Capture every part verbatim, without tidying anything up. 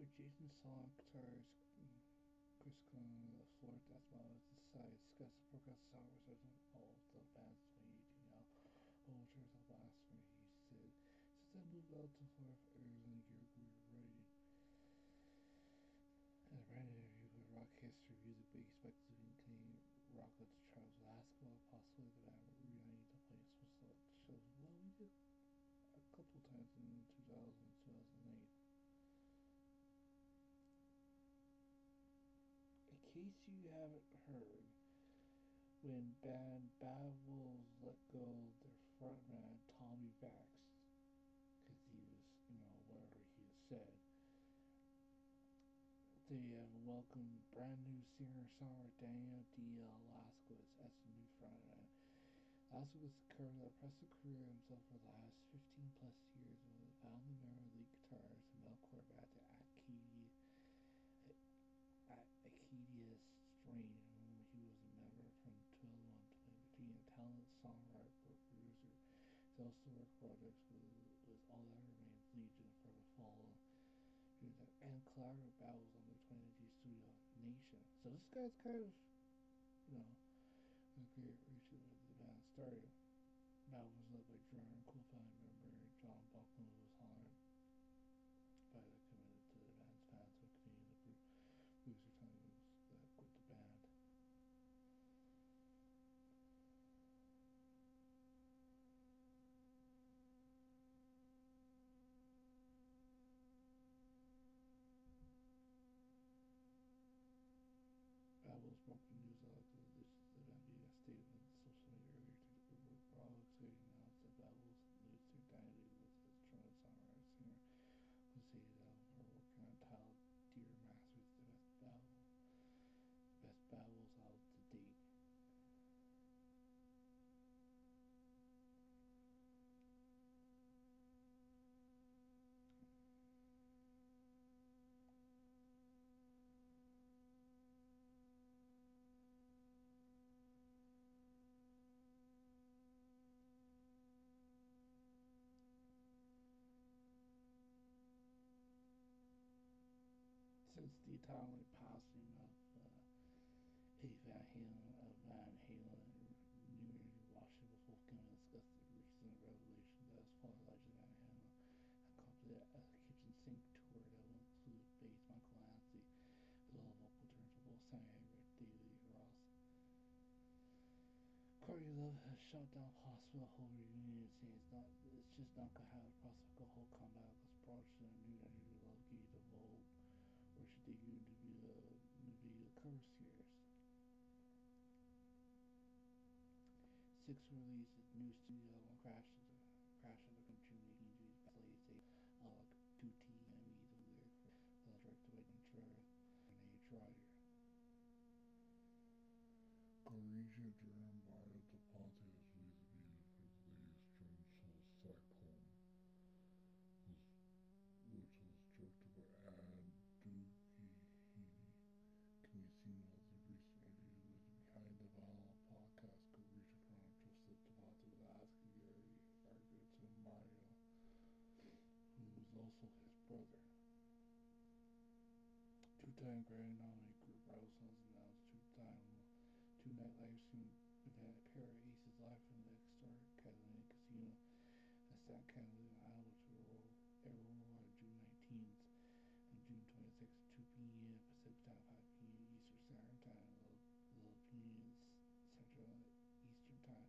with Jason Song, guitarist Chris Cone, the floor death metal decided to discuss the progressive song research of all of the band's twenty eighteen album, Overtures of Blasphemy. He said, since I moved out to Florida for Arizona a year ago, we were writing and a brand interview with Rock History Music, but expected to be Canadian rock with the Charles Alaska, possibly the band were reuniting to play some select shows. Well, we did a couple times in two thousand, two thousand eight. In case you haven't heard, when band Bad Wolves let go of their frontman Tommy Vex, because he was, you know, whatever he had said, they have welcomed brand new singer-songwriter Daniel D. L. Lasquez as the new frontman. Lasquez carried an impressive career himself for the last fifteen plus years with a founding member of lead guitarist and metalcore band Acadia, Acadia Strain, whom he was a member from two thousand one to twenty fifteen, a talented songwriter and producer. He also worked projects with, with All That Remains, Legion, Forever Fallen, and collaborative battles on the twenty nineteen studio Nation. So this guy's kind of, you know, a great reach with the band started. That was led by drummer and co-founding member John Buckland, who was honored by the committed to the band's fans who continued to producer times that quit the band. Babel's broken news out to the event via a statement on social media earlier to the group. We're all excited to announce that Babel's lose their identity with his trumpet songwriter singer who stated that we're working on title Dear Masters, the best Babel, the best Babels out to date. Since the timely passing of uh, Eddie Van Halen, of Van Halen, New Energy Washington was Wolfgang discussed the recent revelation that his father, Elijah Van Halen, accompanied a kitchen sink tour that will include bass Michael Anstey, as well as vocal turns for both Sammy Hagar and David Ross. Courtney Love has shut down possible whole reunion, saying it's not, it's just not gonna have a prospect of whole comeback because production and New Energy Love gave the Vogue, or should they going to be the movie the cover series. Six releases new studio album Crash of the Crash of the June eighteenth Slade say uh two T M E the lyric for uh, directed by Trevor and H. Ryder. Garasia Durham Bio Deponte has released a video for the latest drum soul Cyclone, which was directed by Ad Dugihini. Can be seen as a recent interview with the Behind the Vinyl podcast. Garasia chronicles that Deponte was asking Gary Argo to Mario, who was also his brother. Two-time Grammy nominated group Rattlesnakes announced two-time two-night live stream event at Para Aces Live from the historic Catalina Casino at San Catalina Island, which will air worldwide June nineteenth and June twenty-sixth at two p.m. Pacific Time, five p.m. Eastern Standard Time, Philippines Central Eastern Time.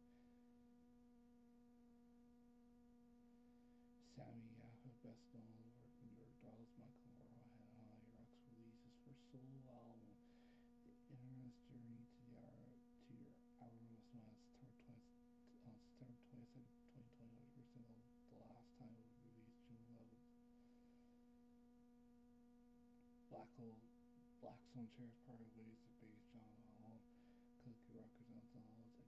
Sammy Yafa, best known for New York Dolls, Michael Moore, and Holly Rock's released his first solo album, The Interesting Journey to the Hour to Your Hourless Mind, on September twenty-second, twenty twenty, was first single. The Last Time was released June eleventh. Black Hole, Black Stone Chairs parted ways with bass John Allen, Cookie Records on Donald's